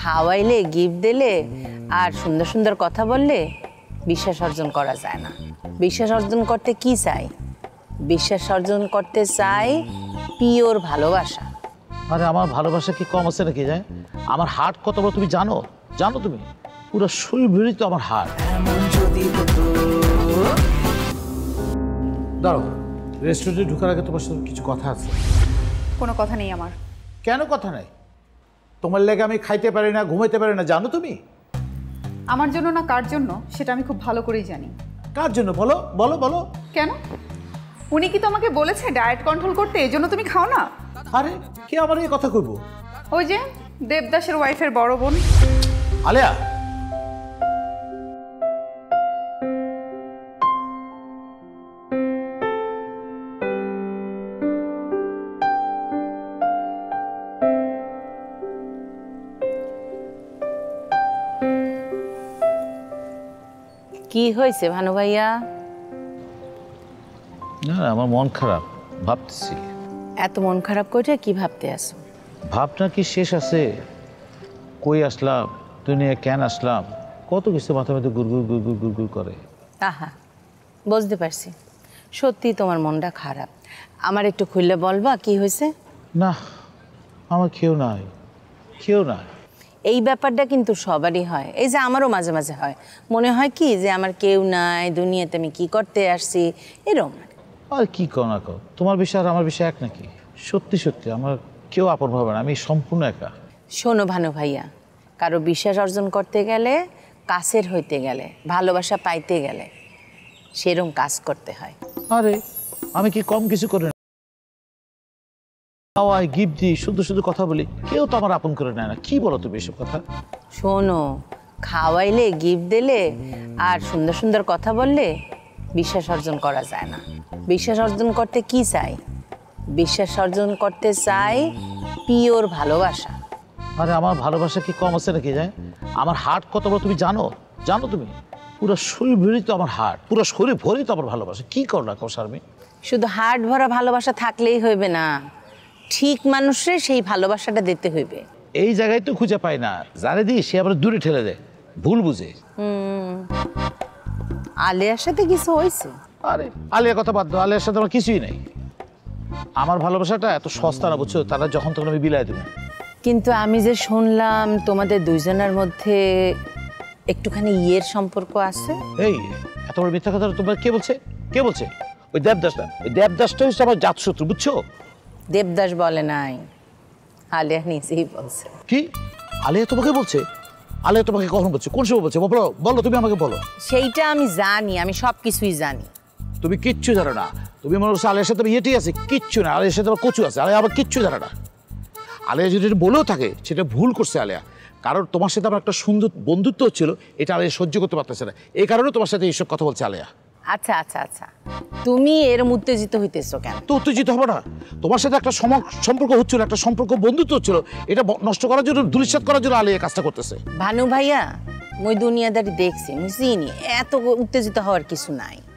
খাওয়াইলে গিফট দিলে আর সুন্দর সুন্দর কথা বললে বিশ্বাস অর্জন করা যায় না। বিশ্বাস অর্জন করতে কি চাই? বিশ্বাস অর্জন করতে চাই পিওর ভালোবাসা। আরে আমার ভালোবাসা কি কম আছে নাকি? যায় আমার হার্ট কত বড় তুমি জানো? জানো তুমি? পুরো শরীর ভরে তো আমার হার্ট। দাঁড়াও, রেস্টুরেন্টে ঢোকার আগে তোমার সাথে কিছু কথা আছে। কোনো কথা নেই আমার। কেন কথা নাই? তোমার লেগে আমি খাইতে পারি না, ঘুমাইতে পারি না, জানো তুমি? আমার জন্য না কার জন্য সেটা আমি খুব ভালো করেই জানি। কার জন্য বলো বলো বলো। কেন? উনি কি তোমাকে বলেছে ডায়েট কন্ট্রোল করতে, এই জন্য তুমি খাও না? আরে কে আমার এই কথা কইবো? ওই যে দেবদাসের ওয়াইফের বড় বোন আলেয়া। কি হয়েছে ভানু ভাইয়া? না আমার মন খারাপ, ভাবতেছি। এত মন খারাপ করে কি ভাবতে আসো? ভাবনা কি শেষ আছে? কই আসলাম, দুনিয়া কেন আসলাম, কত কিছু মাথা মধ্যে গুড়গুড় গুড়গুড় গুড়গুড় করে। আহা, বুঝতে পারছি সত্যি তোমার মনটা খারাপ। আমার একটু খুললে বলবা কি হয়েছে? না আমার কেউ নাই, কেউ নাই। এই ব্যাপারটা কিন্তু সবারই হয়। এই যে আমারও মাঝে মাঝে হয়, মনে হয় কি যে আমার কেউ নাই, দুনিয়াতে আমি কি করতে আসছি, এরকম। আর কি কও না কও, তোমার বিষয় আর আমার বিষয় এক নাকি? সত্যি সত্যি আমার কেউ আপন ভাবে না, আমি সম্পূর্ণ একা। শোনো ভানু ভাইয়া, কারো বিশ্বাস অর্জন করতে গেলে, কাছের হইতে গেলে, ভালোবাসা পাইতে গেলে সেরকম কাজ করতে হয়। আরে আমি কি কম কিছু করি না? খাওয়াই, গিফট দিই, শুধু শুধু কথা বলি, কেউ তো আমার আপন করে নেয় না। কি বলো তুমি এসব কথা? শোনো, খাওয়াইলে গিফট দিলে আর সুন্দর সুন্দর কথা বললে বিশ্বাস অর্জন করা যায় না। বিশ্বাস অর্জন করতে কি চাই? বিশ্বাস অর্জন করতে চাই পিওর ভালোবাসা। আরে আমার ভালোবাসা কি কম আছে নাকি? যায় আমার হার্ট কত বড় তুমি জানো? জানো তুমি? পুরো শরীর ভরে তো আমার হার্ট, পুরো শরীর ভরেই তো আমার ভালোবাসা। কি করো না কৌশারমি? শুধু হার্ট ভরা ভালোবাসা থাকলেই হইবে না, ঠিক মানুষে সেই ভালোবাসাটা দিতে হইবে। এই জায়গায় তো খুঁজে পাই না, জানে দিই সে আবার দূরে ঠেলে দেয়, ভুল বুঝে। আলিয়ার সাথে কিছু হয়েছে? আরে আলিয়ার কথা বাদ দাও, আলিয়ার সাথে আমার কিছুই নেই। আমার ভালোবাসাটা এত সস্তা না, বুঝছো? তারা যখন তখন আমি বিলাই দেবো। কিন্তু আমি যে শুনলাম তোমাদের দুইজনের মধ্যে একটুখানি ইয়ের সম্পর্ক আছে। এই এত বড় মিথ্যা কথা তোমার কে বলছে? কে বলছে? ওই দেবদাসটা, ওই দেবদাসটা হচ্ছে আমার জাতশত্রু, বুঝছো? দেবদাস বলে নাই, আলিয়া নিজেই বলছে। কি? আলিয়া তোমাকে বলছে? আলিয়া তোমাকে কখন বলছে? কোন সময় বলছে? বলো বলো, তুমি আমাকে বলো। সেইটা আমি জানি, আমি সব কিছুই জানি। তুমি কিচ্ছু জানো না। তুমি মনে করছো আলিয়ার সাথে ইয়েটি আছে? কিচ্ছু না, আলিয়ার সাথে আবার কচু আছে। আলিয়া আবার কিচ্ছু জানে না। আলিয়া যদি বলেও থাকে সেটা ভুল করছে আলিয়া, কারণ তোমার সাথে আমার একটা সুন্দর বন্ধুত্ব হচ্ছিল, এটা আলিয়া সহ্য করতে পারতেছে না, এই কারণে তোমার সাথে এইসব কথা বলছে আলিয়া। আচ্ছা আচ্ছা আচ্ছা, তুমি এর উত্তেজিত হইতেছো কেন? তো উত্তেজিত হবো না? তোমার সাথে একটা সম্পর্ক হচ্ছিল, একটা সম্পর্ক বন্ধুত্ব হচ্ছিল, এটা নষ্ট করার জন্য, ধূলিসাৎ করার জন্য আলিয়া কাজটা করতেছে। ভানু ভাইয়া, মুই দুনিয়াদারি দেখছি, মুই চিনি, এত উত্তেজিত হওয়ার কিছু নাই।